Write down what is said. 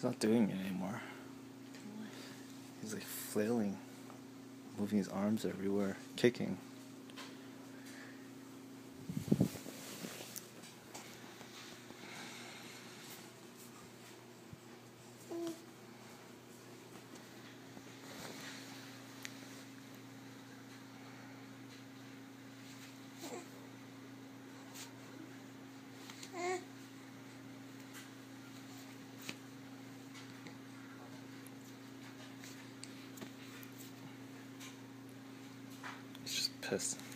He's not doing it anymore. He's like flailing, moving his arms everywhere, kicking. He's just pissed.